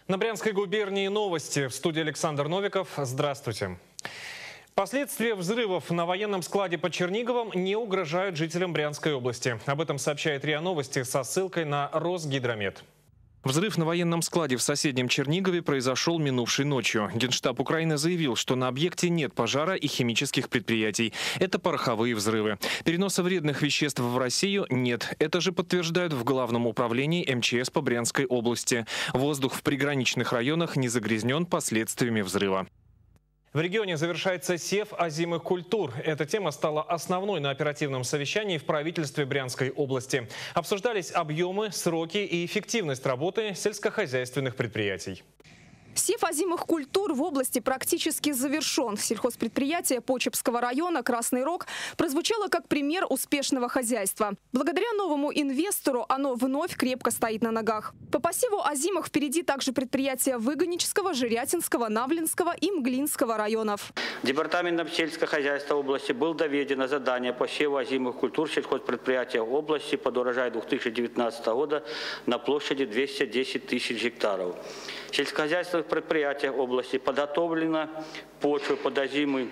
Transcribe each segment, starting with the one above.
На Брянской губернии новости. В студии Александр Новиков. Здравствуйте. Последствия взрывов на военном складе под Черниговом не угрожают жителям Брянской области. Об этом сообщает РИА Новости со ссылкой на Росгидромет. Взрыв на военном складе в соседнем Чернигове произошел минувшей ночью. Генштаб Украины заявил, что на объекте нет пожара и химических предприятий. Это пороховые взрывы. Переноса вредных веществ в Россию нет. Это же подтверждают в Главном управлении МЧС по Брянской области. Воздух в приграничных районах не загрязнен последствиями взрыва. В регионе завершается сев озимых культур. Эта тема стала основной на оперативном совещании в правительстве Брянской области. Обсуждались объемы, сроки и эффективность работы сельскохозяйственных предприятий. Сев озимых культур в области практически завершен. Сельхозпредприятие Почепского района «Красный Рог» прозвучало как пример успешного хозяйства. Благодаря новому инвестору оно вновь крепко стоит на ногах. По посеву озимых впереди также предприятия Выгонического, Жирятинского, Навлинского и Мглинского районов. Департаментом сельского хозяйства области было доведено задание по посеву озимых культур сельхозпредприятия области под урожай 2019 года на площади 210 тысяч гектаров. В сельскохозяйственных предприятиях области подготовлено почву под озимый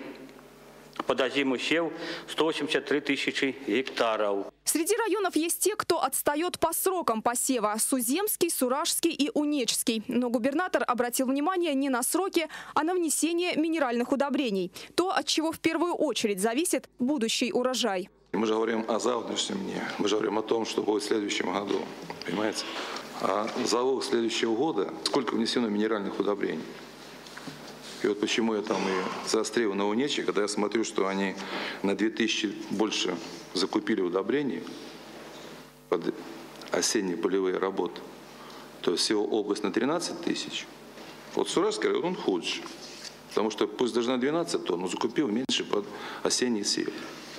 сев 183 тысячи гектаров. Среди районов есть те, кто отстает по срокам посева – Суземский, Суражский и Унечский. Но губернатор обратил внимание не на сроки, а на внесение минеральных удобрений. То, от чего в первую очередь зависит будущий урожай. Мы же говорим о завтрашнем дне, мы же говорим о том, что будет в следующем году, понимаете? А залог следующего года, сколько внесено минеральных удобрений. И вот почему я там и заострил на Унечи, когда я смотрю, что они на 2000 больше закупили удобрений под осенние полевые работы, то всего область на 13 тысяч. Вот Суражский район, он худший, потому что пусть даже на 12 тонн, но закупил меньше под осенний сев.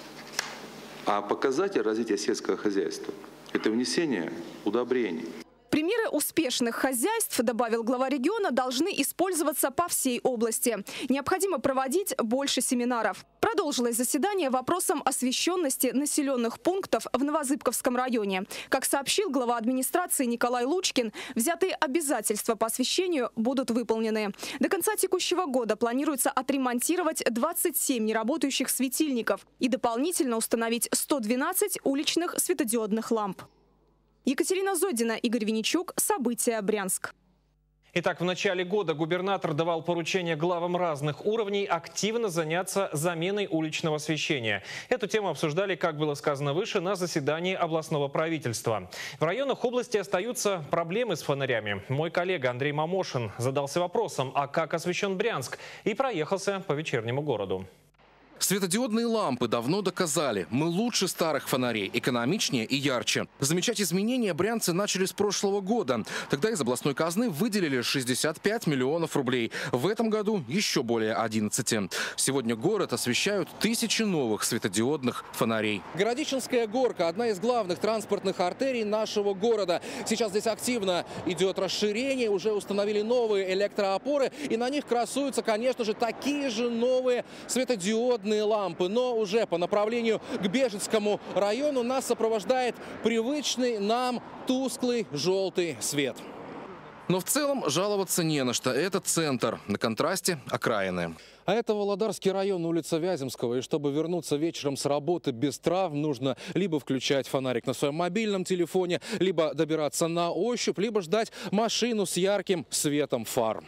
А показатель развития сельского хозяйства – это внесение удобрений. Примеры успешных хозяйств, добавил глава региона, должны использоваться по всей области. Необходимо проводить больше семинаров. Продолжилось заседание вопросом освещенности населенных пунктов в Новозыбковском районе. Как сообщил глава администрации Николай Лучкин, взятые обязательства по освещению будут выполнены. До конца текущего года планируется отремонтировать 27 неработающих светильников и дополнительно установить 112 уличных светодиодных ламп. Екатерина Зодина, Игорь Винничук. События. Брянск. Итак, в начале года губернатор давал поручение главам разных уровней активно заняться заменой уличного освещения. Эту тему обсуждали, как было сказано выше, на заседании областного правительства. В районах области остаются проблемы с фонарями. Мой коллега Андрей Мамошин задался вопросом, а как освещен Брянск, и проехался по вечернему городу. Светодиодные лампы давно доказали, мы лучше старых фонарей, экономичнее и ярче. Замечать изменения брянцы начали с прошлого года. Тогда из областной казны выделили 65 миллионов рублей. В этом году еще более 11. Сегодня город освещают тысячи новых светодиодных фонарей. Городищенская горка – одна из главных транспортных артерий нашего города. Сейчас здесь активно идет расширение, уже установили новые электроопоры, и на них красуются, конечно же, такие же новые светодиодные лампы, но уже по направлению к Бежецкому району нас сопровождает привычный нам тусклый желтый свет. Но в целом жаловаться не на что. Это центр, на контрасте окраины. А это Володарский район, улица Вяземского. И чтобы вернуться вечером с работы без травм, нужно либо включать фонарик на своем мобильном телефоне, либо добираться на ощупь, либо ждать машину с ярким светом фар.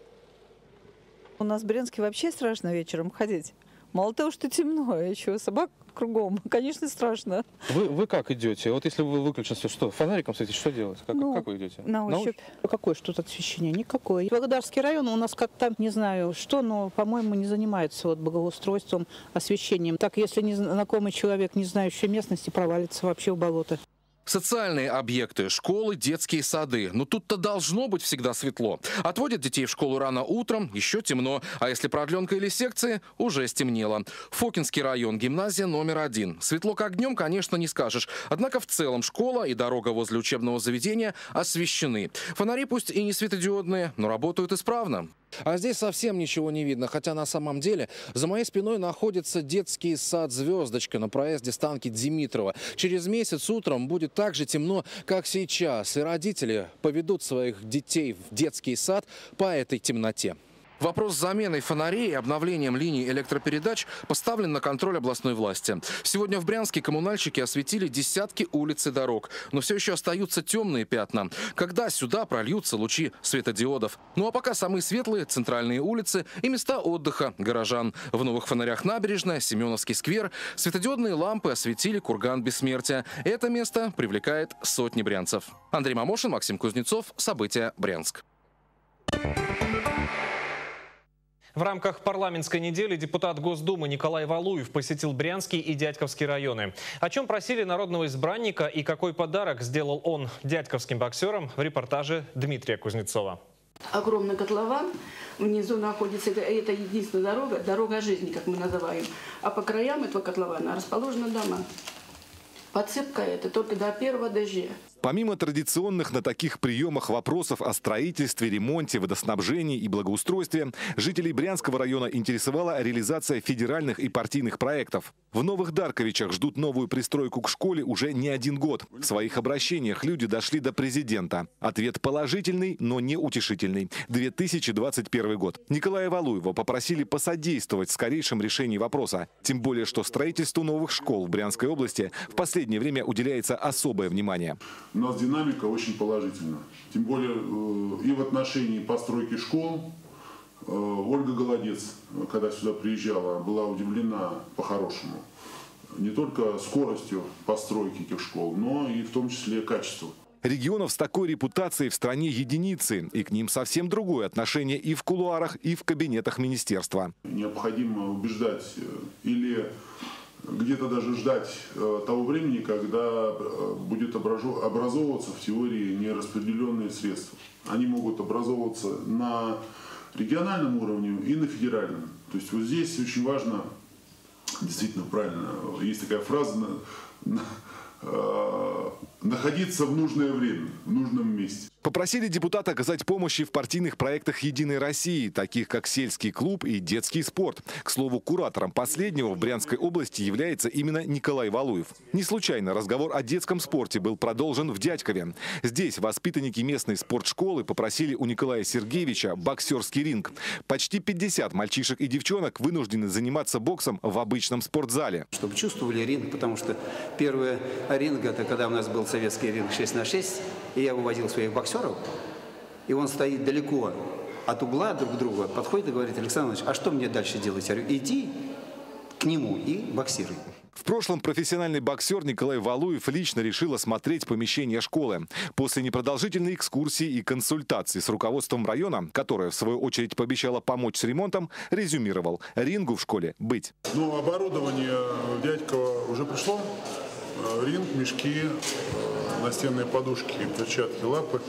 У нас в Брянске вообще страшно вечером ходить. Мало того, что темно, а еще собак кругом. Конечно, страшно. Вы как идете? Вот если вы выключите свет, что, фонариком светите, что делать? Как вы идете? На ощупь. Какое ж тут освещение? Никакое. Володарский район у нас как-то, не знаю что, но, по-моему, не занимается благоустройством, освещением. Так, если незнакомый человек, не знающий местности, провалится вообще в болото. Социальные объекты, школы, детские сады. Но тут-то должно быть всегда светло. Отводят детей в школу рано утром, еще темно. А если продленка или секции, уже стемнело. Фокинский район, гимназия номер 1. Светло как днем, конечно, не скажешь. Однако в целом школа и дорога возле учебного заведения освещены. Фонари пусть и не светодиодные, но работают исправно. А здесь совсем ничего не видно, хотя на самом деле за моей спиной находится детский сад «Звездочка» на проезде Станки Димитрова. Через месяц утром будет так же темно, как сейчас, и родители поведут своих детей в детский сад по этой темноте. Вопрос с заменой фонарей и обновлением линий электропередач поставлен на контроль областной власти. Сегодня в Брянске коммунальщики осветили десятки улиц и дорог. Но все еще остаются темные пятна. Когда сюда прольются лучи светодиодов? Ну а пока самые светлые – центральные улицы и места отдыха горожан. В новых фонарях набережная, Семеновский сквер. Светодиодные лампы осветили курган Бессмертия. Это место привлекает сотни брянцев. Андрей Мамошин, Максим Кузнецов. События. Брянск. В рамках парламентской недели депутат Госдумы Николай Валуев посетил Брянский и Дядьковский районы. О чем просили народного избранника и какой подарок сделал он дядьковским боксерам, в репортаже Дмитрия Кузнецова. Огромный котлован, внизу находится, это единственная дорога жизни, как мы называем. А по краям этого котлована расположены дома. Подсыпка это только до первого дождя. Помимо традиционных на таких приемах вопросов о строительстве, ремонте, водоснабжении и благоустройстве, жителей Брянского района интересовала реализация федеральных и партийных проектов. В Новых Дарковичах ждут новую пристройку к школе уже не один год. В своих обращениях люди дошли до президента. Ответ положительный, но не утешительный. 2021 год. Николая Валуева попросили посодействовать в скорейшем решении вопроса. Тем более, что строительству новых школ в Брянской области в последнее время уделяется особое внимание. У нас динамика очень положительна. Тем более и в отношении постройки школ. Ольга Голодец, когда сюда приезжала, была удивлена по-хорошему. Не только скоростью постройки этих школ, но и в том числе качеством. Регионов с такой репутацией в стране единицы, и к ним совсем другое отношение и в кулуарах, и в кабинетах министерства. Необходимо убеждать или где-то даже ждать того времени, когда будет образовываться в теории нераспределенные средства. Они могут образовываться на региональном уровне и на федеральном. То есть вот здесь очень важно, действительно правильно, есть такая фраза, находиться в нужное время, в нужном месте. Попросили депутата оказать помощь и в партийных проектах «Единой России», таких как сельский клуб и детский спорт. К слову, куратором последнего в Брянской области является именно Николай Валуев. Не случайно разговор о детском спорте был продолжен в Дядькове. Здесь воспитанники местной спортшколы попросили у Николая Сергеевича боксерский ринг. Почти 50 мальчишек и девчонок вынуждены заниматься боксом в обычном спортзале. Чтобы чувствовали ринг, потому что первый ринг – это когда у нас был советский ринг 6х6, и я выводил своих боксеров, и он стоит далеко от угла друг друга, подходит и говорит: Александр Иванович, а что мне дальше делать? Я говорю: иди к нему и боксируй. В прошлом профессиональный боксер Николай Валуев лично решил осмотреть помещение школы. После непродолжительной экскурсии и консультации с руководством района, которое в свою очередь пообещало помочь с ремонтом, резюмировал: рингу в школе быть. Ну, оборудование в Дядьково уже пришло. Ринг, мешки, настенные подушки, перчатки, лапы.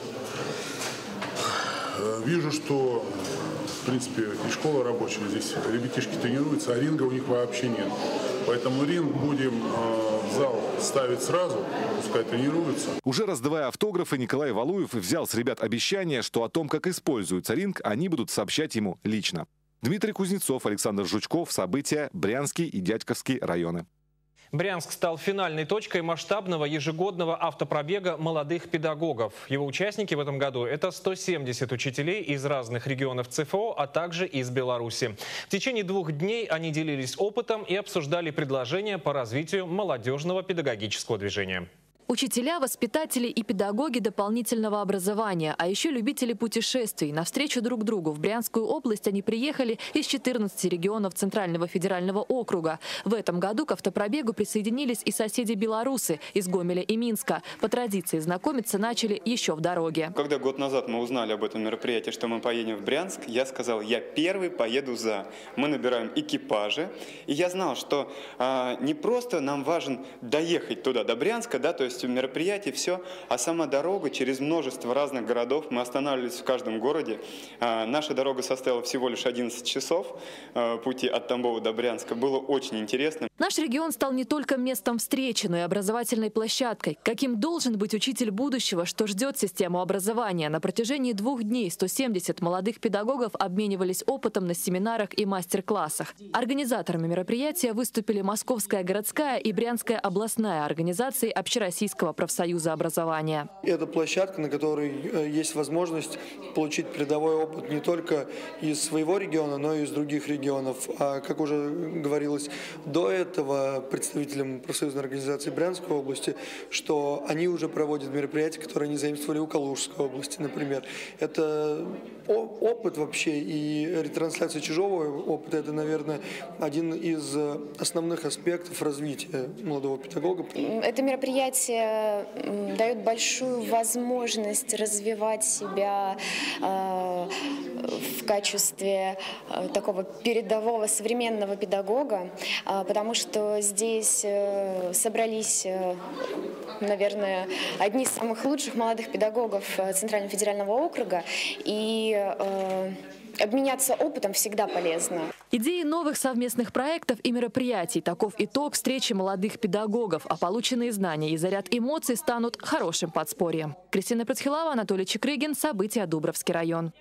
Вижу, что, в принципе, и школа рабочая, здесь ребятишки тренируются, а ринга у них вообще нет. Поэтому ринг будем в зал ставить сразу, пускай тренируются. Уже раздавая автографы, Николай Валуев взял с ребят обещание, что о том, как используется ринг, они будут сообщать ему лично. Дмитрий Кузнецов, Александр Жучков. События. Брянский и Дядьковский районы. Брянск стал финальной точкой масштабного ежегодного автопробега молодых педагогов. Его участники в этом году – это 170 учителей из разных регионов ЦФО, а также из Беларуси. В течение 2 дней они делились опытом и обсуждали предложения по развитию молодежного педагогического движения. Учителя, воспитатели и педагоги дополнительного образования, а еще любители путешествий. Навстречу друг другу в Брянскую область они приехали из 14 регионов Центрального федерального округа. В этом году к автопробегу присоединились и соседи-белорусы из Гомеля и Минска. По традиции знакомиться начали еще в дороге. Когда год назад мы узнали об этом мероприятии, что мы поедем в Брянск, я сказал: я первый поеду за. Мы набираем экипажи. И я знал, что не просто нам важен доехать туда, до Брянска, да, то есть полностью мероприятие, все. А сама дорога через множество разных городов, мы останавливались в каждом городе. Наша дорога состояла всего лишь 11 часов пути от Тамбова до Брянска. Было очень интересно. Наш регион стал не только местом встречи, но и образовательной площадкой. Каким должен быть учитель будущего, что ждет систему образования? На протяжении 2 дней 170 молодых педагогов обменивались опытом на семинарах и мастер-классах. Организаторами мероприятия выступили Московская городская и Брянская областная организации Общероссийского профсоюза образования. Это площадка, на которой есть возможность получить передовой опыт не только из своего региона, но и из других регионов. А как уже говорилось до этого представителям профсоюзной организации Брянской области, что они уже проводят мероприятия, которые они заимствовали у Калужской области, например. Это опыт вообще, и ретрансляция чужого опыта – это, наверное, один из основных аспектов развития молодого педагога. Это мероприятие дает большую возможность развивать себя в качестве такого передового современного педагога, потому что здесь собрались, наверное, одни из самых лучших молодых педагогов Центрального федерального округа, и обменяться опытом всегда полезно. Идеи новых совместных проектов и мероприятий – таков итог встречи молодых педагогов, а полученные знания и заряд эмоций станут хорошим подспорьем. Кристина Процхилава, Анатолий Чекрыгин. События. Дубровский район.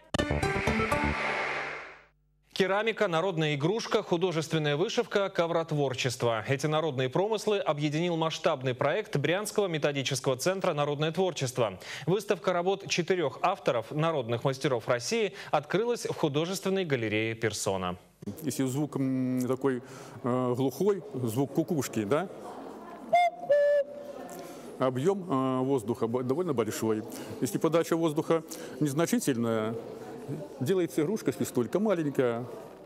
Керамика, народная игрушка, художественная вышивка, ковротворчество. Эти народные промыслы объединил масштабный проект Брянского методического центра «Народное творчество». Выставка работ 4 авторов, народных мастеров России, открылась в художественной галерее «Персона». Если звук такой глухой, звук кукушки, да? Объем воздуха довольно большой. Если подача воздуха незначительная, делается игрушка-свистулька маленькая.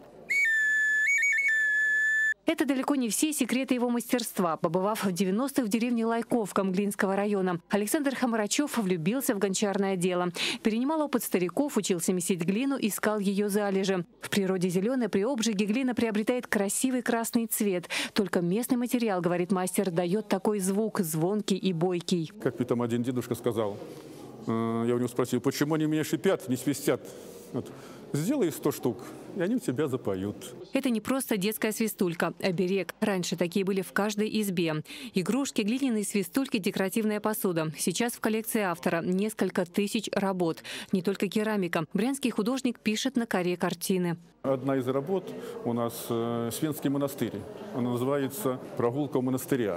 Это далеко не все секреты его мастерства. Побывав в 90-х в деревне Лайковка Мглинского района, Александр Хамарачев влюбился в гончарное дело. Перенимал опыт стариков, учился месить глину, искал ее залежи. В природе зеленой при обжиге глина приобретает красивый красный цвет. Только местный материал, говорит мастер, дает такой звук, звонкий и бойкий. Как мне там один дедушка сказал, я у него спросил, почему они меня шипят, не свистят? Вот. Сделай 100 штук, и они у тебя запоют. Это не просто детская свистулька, оберег. Раньше такие были в каждой избе. Игрушки, глиняные свистульки, декоративная посуда. Сейчас в коллекции автора несколько тысяч работ. Не только керамика. Брянский художник пишет на коре картины. Одна из работ у нас Свенский монастырь. Она называется «Прогулка у монастыря».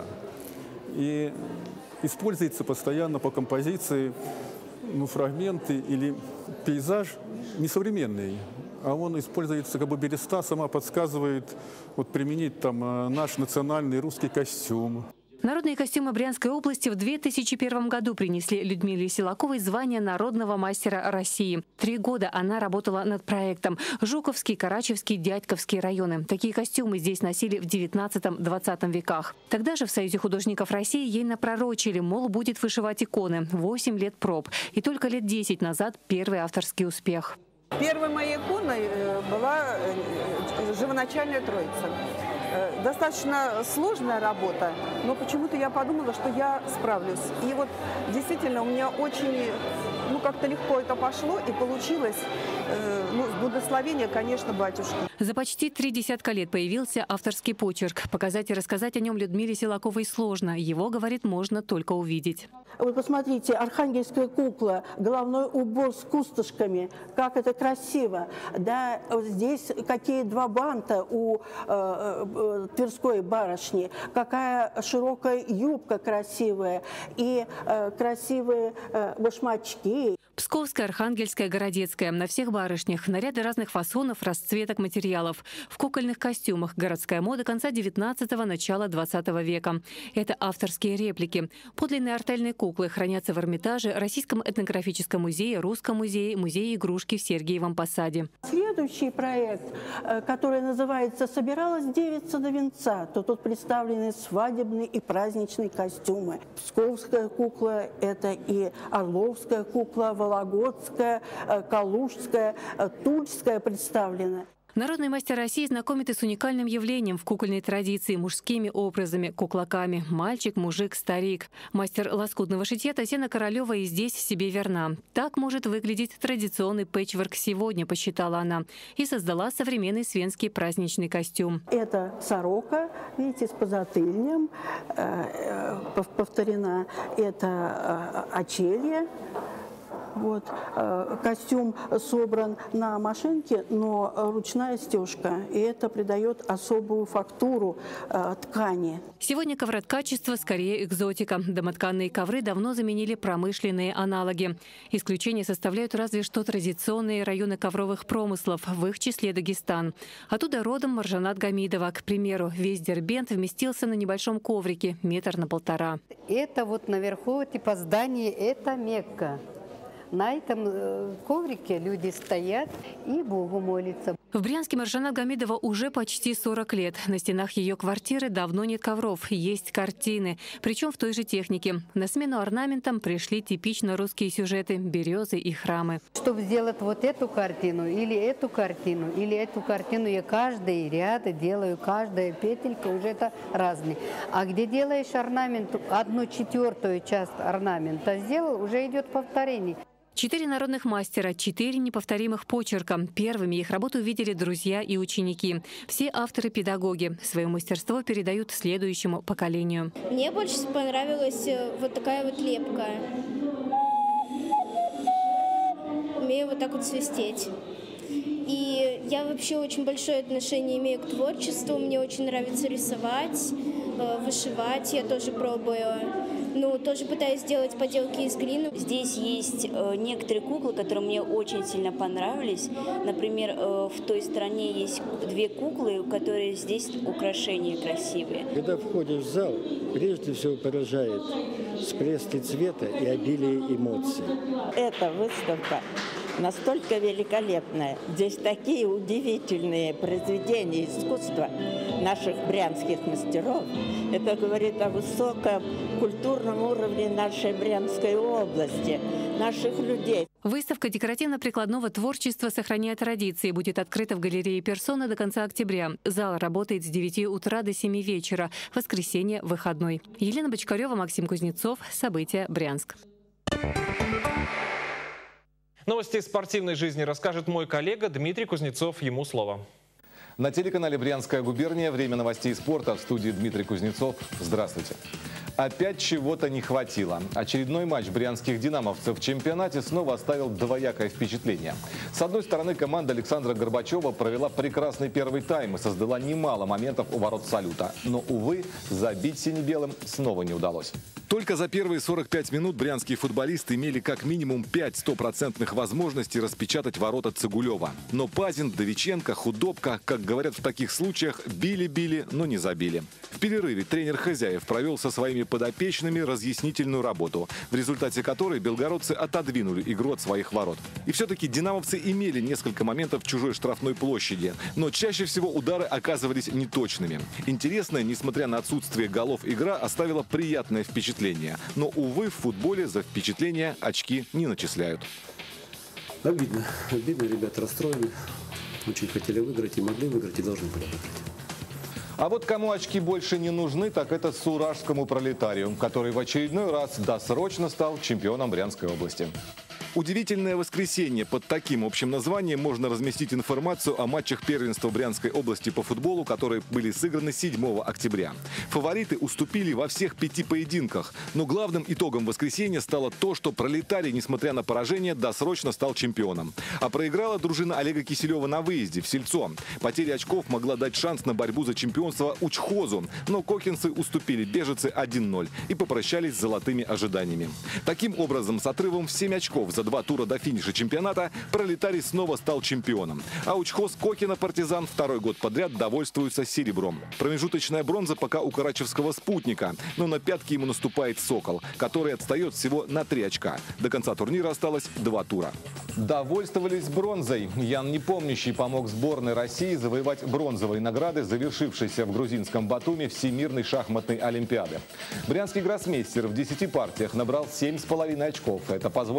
И используется постоянно по композиции фрагменты или пейзаж несовременный, а он используется как бы береста, сама подсказывает применить там наш национальный русский костюм. Народные костюмы Брянской области в 2001 году принесли Людмиле Силаковой звание народного мастера России. 3 года она работала над проектом. Жуковский, Карачевский, Дядьковский районы. Такие костюмы здесь носили в 19-20 веках. Тогда же в Союзе художников России ей напророчили, мол, будет вышивать иконы. 8 лет проб. И только лет 10 назад первый авторский успех. Первой моей иконой была живоначальная Троица. Достаточно сложная работа, но почему-то я подумала, что я справлюсь. И вот действительно у меня очень, как-то легко это пошло и получилось. С благословения, конечно, батюшки. За почти 3 десятка лет появился авторский почерк. Показать и рассказать о нем Людмиле Силаковой сложно. Его, говорит, можно только увидеть. Вы посмотрите, архангельская кукла, головной убор с кустышками, как это красиво. Да, здесь какие 2 банта у Тверской барышни, какая широкая юбка красивая и красивые башмачки. Псковская, Архангельская, Городецкая. На всех барышнях наряды разных фасонов, расцветок, материалов. В кукольных костюмах. Городская мода конца 19-го, начала 20 века. Это авторские реплики. Подлинные артельные куклы хранятся в Эрмитаже, Российском этнографическом музее, Русском музее, музее игрушки в Сергиевом Посаде. Следующий проект, который называется «Собиралась девица до венца», то тут представлены свадебные и праздничные костюмы. Псковская кукла – это и Орловская кукла, Вологодская, Калужская, Тульская представлена. Народный мастер России знакомит и с уникальным явлением в кукольной традиции – мужскими образами, куклаками. Мальчик, мужик, старик. Мастер лоскутного шитья Татьяна Королева и здесь себе верна. Так может выглядеть традиционный пэтчворк сегодня, посчитала она. И создала современный свенский праздничный костюм. Это сорока, видите, с подзатыльнем, повторена. Это очелье. Вот. Костюм собран на машинке, но ручная стежка. И это придает особую фактуру ткани. Сегодня ковроткачество скорее экзотика. Домотканные ковры давно заменили промышленные аналоги. Исключение составляют разве что традиционные районы ковровых промыслов, в их числе Дагестан. Оттуда родом Маржанат Гамидова. К примеру, весь Дербент вместился на небольшом коврике, 1,5 метра. Это вот наверху типа здания, это Мекка. На этом коврике люди стоят и Богу молятся. В Брянске Маржанат Гамидова уже почти 40 лет. На стенах ее квартиры давно нет ковров, есть картины. Причем в той же технике. На смену орнаментам пришли типично русские сюжеты – березы и храмы. Чтобы сделать вот эту картину, или эту картину, я каждый ряд делаю, каждая петелька уже это разные. А где делаешь орнамент, 1/4 часть орнамента сделал, уже идет повторение. 4 народных мастера, 4 неповторимых почерка. Первыми их работу увидели друзья и ученики. Все авторы-педагоги. Свое мастерство передают следующему поколению. Мне больше понравилась вот такая вот лепка. Умею вот так вот свистеть. И я вообще очень большое отношение имею к творчеству. Мне очень нравится рисовать, вышивать. Я тоже пробую. Ну, тоже пытаюсь сделать поделки из глины. Здесь есть некоторые куклы, которые мне очень сильно понравились. Например, в той стороне есть 2 куклы, которые здесь украшения красивые. Когда входишь в зал, прежде всего поражает всплески цвета и обилие эмоций. Эта выставка настолько великолепная. Здесь такие удивительные произведения искусства наших брянских мастеров. Это говорит о высоком культурном уровне нашей Брянской области, наших людей. Выставка декоративно-прикладного творчества сохраняет традиции. Будет открыта в галерее «Персона» до конца октября. Зал работает с 9 утра до 7 вечера. Воскресенье – выходной. Елена Бочкарева, Максим Кузнецов. События. Брянск. Новости спортивной жизни расскажет мой коллега Дмитрий Кузнецов. Ему слово. На телеканале «Брянская губерния» время новостей спорта. В студии Дмитрий Кузнецов. Здравствуйте. Опять чего-то не хватило. Очередной матч брянских динамовцев в чемпионате снова оставил двоякое впечатление. С одной стороны, команда Александра Горбачева провела прекрасный первый тайм и создала немало моментов у ворот «Салюта». Но, увы, забить сине-белым снова не удалось. Только за первые 45 минут брянские футболисты имели как минимум 5 стопроцентных возможностей распечатать ворота Цигулева. Но Пазин, Довиченко, Худобка, как говорят в таких случаях, били-били, но не забили. В перерыве тренер хозяев провел со своими подопечными разъяснительную работу, в результате которой белгородцы отодвинули игру от своих ворот. И все-таки динамовцы имели несколько моментов в чужой штрафной площади, но чаще всего удары оказывались неточными. Интересная, несмотря на отсутствие голов, игра оставила приятное впечатление. Но, увы, в футболе за впечатления очки не начисляют. Обидно. Обидно, ребята расстроены. Очень хотели выиграть и могли выиграть, и должны были выиграть. А вот кому очки больше не нужны, так это суражскому пролетарию, который в очередной раз досрочно стал чемпионом Брянской области. Удивительное воскресенье. Под таким общим названием можно разместить информацию о матчах первенства Брянской области по футболу, которые были сыграны 7 октября. Фавориты уступили во всех 5 поединках. Но главным итогом воскресенья стало то, что пролетарий, несмотря на поражение, досрочно стал чемпионом. А проиграла дружина Олега Киселева на выезде в Сельцо. Потеря очков могла дать шанс на борьбу за чемпионство Учхозу. Но кокинцы уступили бежицы 1-0 и попрощались с золотыми ожиданиями. Таким образом, с отрывом в 7 очков за 2 тура до финиша чемпионата пролетарий снова стал чемпионом. А Учхоз Кокина-Партизан 2-й год подряд довольствуется серебром. Промежуточная бронза пока у карачевского «Спутника». Но на пятки ему наступает «Сокол», который отстает всего на 3 очка. До конца турнира осталось 2 тура. Довольствовались бронзой. Ян Непомнящий помог сборной России завоевать бронзовые награды, завершившейся в грузинском Батуми Всемирной шахматной олимпиады. Брянский гроссмейстер в 10 партиях набрал 7,5 очков. Это позволило сборной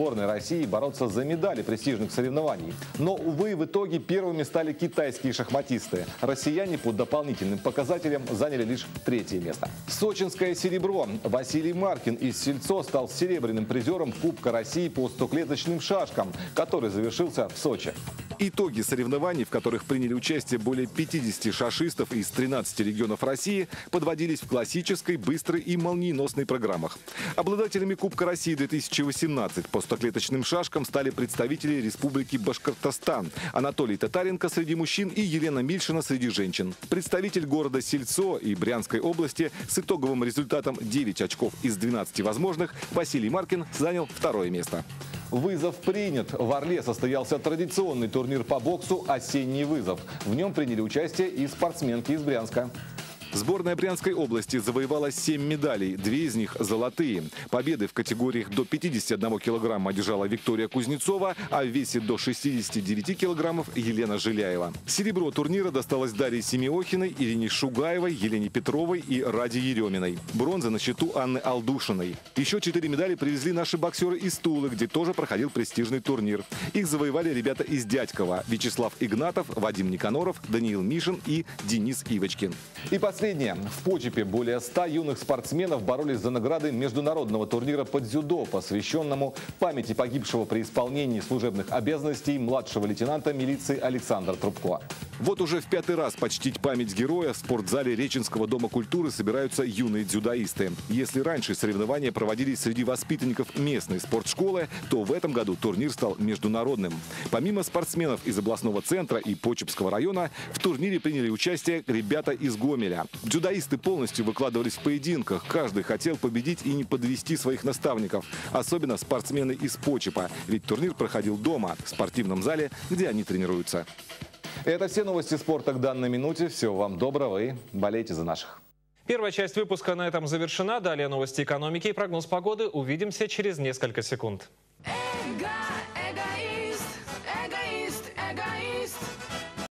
сборной России бороться за медали престижных соревнований. Но, увы, в итоге первыми стали китайские шахматисты. Россияне по дополнительным показателям заняли лишь 3-е место. Сочинское серебро. Василий Маркин из Сельцо стал серебряным призером Кубка России по стоклеточным шашкам, который завершился в Сочи. Итоги соревнований, в которых приняли участие более 50 шашистов из 13 регионов России, подводились в классической, быстрой и молниеносной программах. Обладателями Кубка России 2018 по стоклеточным шашкам стали представители Республики Башкортостан: Анатолий Татаренко среди мужчин и Елена Мильшина среди женщин. Представитель города Сельцо и Брянской области с итоговым результатом 9 очков из 12 возможных Василий Маркин занял 2-е место. Вызов принят. В Орле состоялся традиционный турнир по боксу «Осенний вызов». В нем приняли участие и спортсменки из Брянска. Сборная Брянской области завоевала 7 медалей, 2 из них золотые. Победы в категориях до 51 килограмма одержала Виктория Кузнецова, а в весе до 69 килограммов Елена Жиляева. Серебро турнира досталось Дарье Семиохиной, Ирине Шугаевой, Елене Петровой и Раде Ереминой. Бронза на счету Анны Алдушиной. Еще 4 медали привезли наши боксеры из Тулы, где тоже проходил престижный турнир. Их завоевали ребята из Дядькова: Вячеслав Игнатов, Вадим Никаноров, Даниил Мишин и Денис Ивочкин. И последнее. В Почепе более 100 юных спортсменов боролись за награды международного турнира по дзюдо, посвященному памяти погибшего при исполнении служебных обязанностей младшего лейтенанта милиции Александра Трубко. Вот уже в 5-й раз почтить память героя в спортзале Реченского дома культуры собираются юные дзюдоисты. Если раньше соревнования проводились среди воспитанников местной спортшколы, то в этом году турнир стал международным. Помимо спортсменов из областного центра и Почепского района, в турнире приняли участие ребята из Гомеля. Дзюдоисты полностью выкладывались в поединках. Каждый хотел победить и не подвести своих наставников. Особенно спортсмены из Почепа. Ведь турнир проходил дома, в спортивном зале, где они тренируются. Это все новости спорта к данной минуте. Всего вам доброго и болейте за наших. Первая часть выпуска на этом завершена. Далее новости экономики и прогноз погоды. Увидимся через несколько секунд.